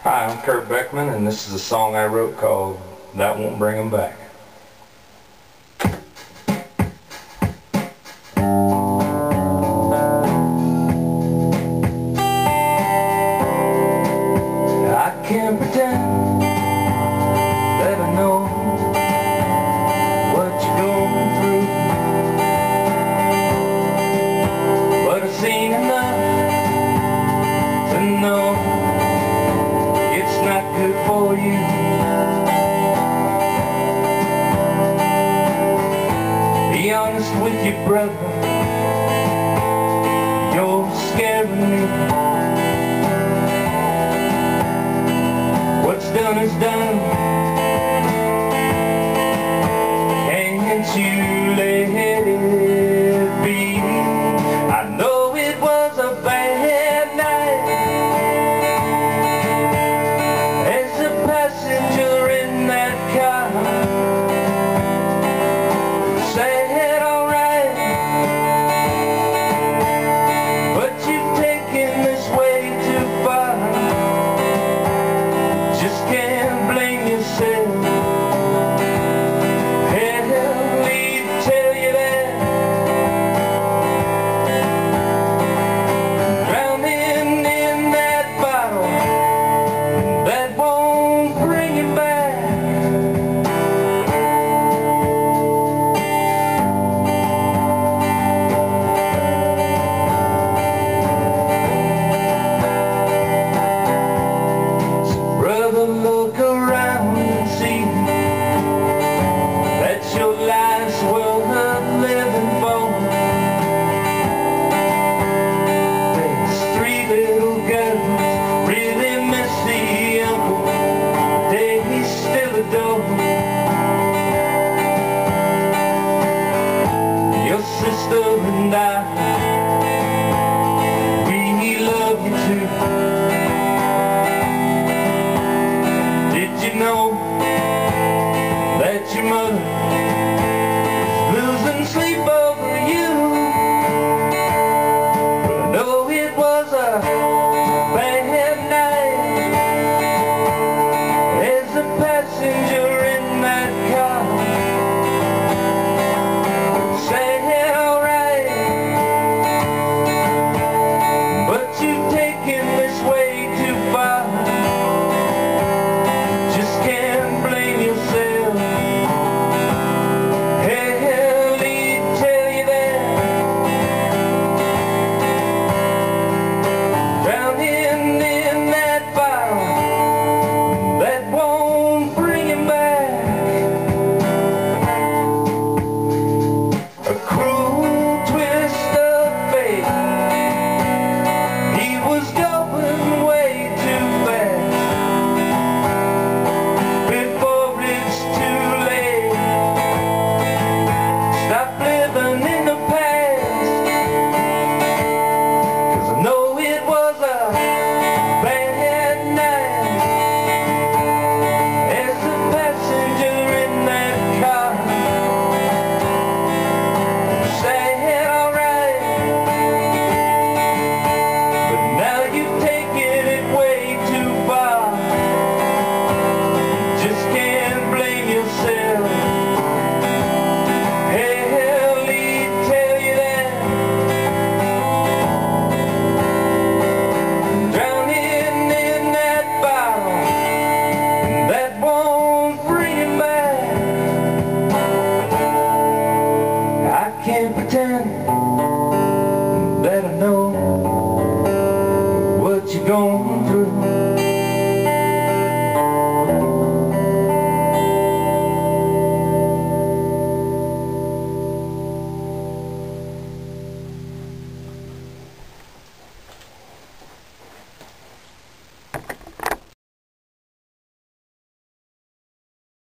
Hi, I'm Kurt Beckman, and this is a song I wrote called That Won't Bring 'Em Back. I can't pretend that I know what you're going through, but I've seen enough to know it's not good for you. Be honest with your brother, you're scaring me. What's done is done. Can't you let it be? I know it was a bad night. As a passenger in that car, said alright, but you've taken this way too far. Just can't blame yourself. Hell, he'd tell you that. Drowning in that bottle, that won't bring you back. So brother, look around and see that your life's worth living for. There's 3 little girls really miss the uncle they still adore. Your sister and I, we love you too. Did you know that your mother is losing sleep over you? But I know it was a bad night. As a passenger in that car, said alright, but you've taken this way too far. Just can't blame yourself. Hell, he'd tell you that. Drowning in that bottle, that won't bring him back. A cruel twist of fate. He was going way too fast before it's too late. Stop living in the past, 'cause I know it was a bad night. As a passenger in that car, said alright, but now you've taken it way too far. Just can't blame yourself. Hell, he'd tell you that. Drowning in that bottle, that won't bring him back. I can't pretend